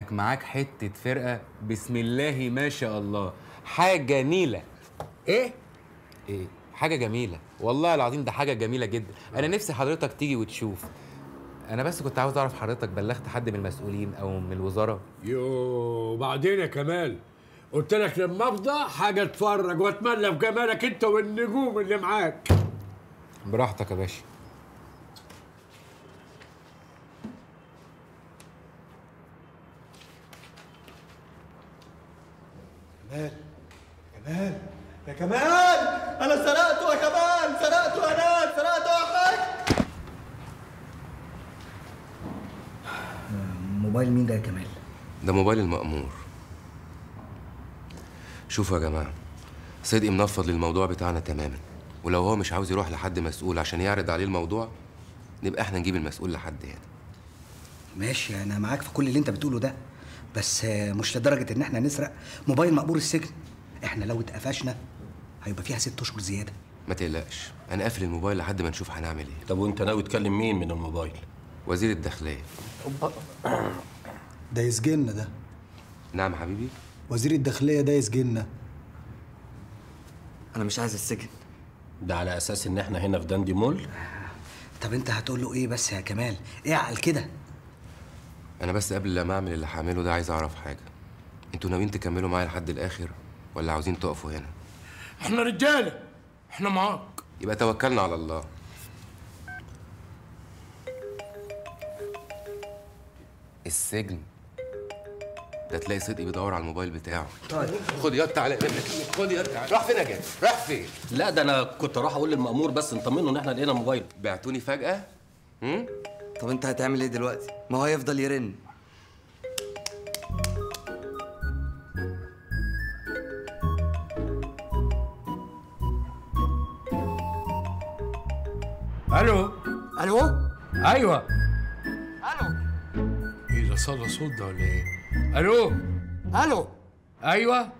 انك معاك حته فرقه بسم الله ما شاء الله، حاجه نيله. ايه حاجه جميله والله العظيم، ده حاجه جميله جدا. انا نفسي حضرتك تيجي وتشوف. انا بس كنت عاوز اعرف حضرتك بلغت حد من المسؤولين او من الوزاره؟ بعدين يا كمال، قلت لك لما افضى حاجه اتفرج واتملى في جمالك انت والنجوم اللي معاك. براحتك يا باشا. كمال يا كمال، انا سرقته يا كمال، سرقته يا ناس، سرقته يا حاج. موبايل مين ده يا كمال؟ ده موبايل المأمور. شوفوا يا جماعة، صدقي منفض للموضوع بتاعنا تماما، ولو هو مش عاوز يروح لحد مسؤول عشان يعرض عليه الموضوع نبقى احنا نجيب المسؤول لحد هنا. ماشي، انا معاك في كل اللي انت بتقوله ده، بس مش لدرجه ان احنا نسرق موبايل مقبور السجن. احنا لو اتقفشنا هيبقى فيها 6 اشهر زياده. ما تقلقش، انا قافل الموبايل لحد ما نشوف هنعمل ايه. طب وانت ناوي تكلم مين من الموبايل؟ وزير الداخلية. ده يسجننا ده. نعم حبيبي؟ وزير الداخلية ده يسجننا. انا مش عايز السجن. ده على اساس ان احنا هنا في داندي مول؟ طب انت هتقول له ايه بس يا كمال؟ اعقل كده. انا بس قبل ما اعمل اللي هعمله ده عايز اعرف حاجة. انتوا ناويين تكملوا معايا لحد الاخر ولا عاوزين تقفوا هنا؟ احنا رجاله، احنا معاك. يبقى توكلنا على الله. السجن ده تلاقي صدقي بيدور على الموبايل بتاعه. طيب خد يا تعالى منك، خد يا تعالى. راح فين يا جاد؟ راح فين؟ لا ده انا كنت راح اقول للمأمور بس نطمنه ان احنا لقينا موبايل. بعتوني فجأة؟ طب انت هتعمل ايه دلوقتي؟ ما هو هيفضل يرن. الو. الو. ايوه. الو. ايه ده، صدى صوت ده ولا ايه؟ الو. الو. ايوه.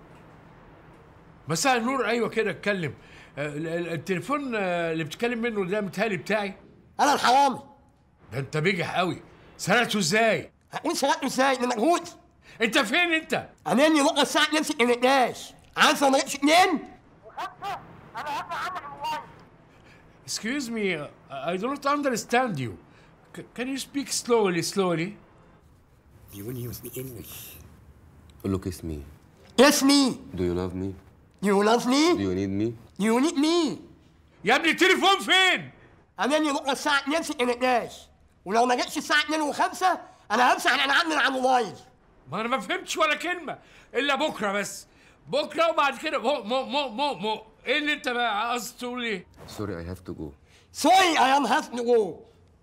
مساء النور. ايوه كده اتكلم. التليفون اللي بتتكلم منه ده متهيألي بتاعي. انا الحرامي. ده انت بيجح قوي. سرقته ازاي؟ هتقول سرقته ازاي؟ انا مجهود. انت فين انت؟ اناني بكره الساعه 2 ما لقيناش. عارفه ما لقيتش 2 و5 انا هرجع عندك الموبايل. Excuse me, I do not understand you. Can you speak slowly? You want to use me English? قول له kiss me. اسمي. Do you love me? You love Do me? you need me? You need me. يا ابني التليفون فين؟ اناني بكره الساعه 2 ما لقيناش. ولو ما جتش الساعه 2 و5 انا همسح الانعام من على الموبايل. ما انا ما فهمتش ولا كلمه الا بكره بس. بكره وبعد كده مو ايه اللي انت بقى قصدك تقول ايه؟ Sorry I have to go. Sorry I am have to go.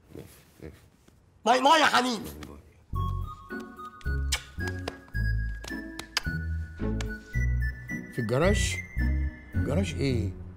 باي باي يا حبيبي. في الجراج؟ جراج ايه؟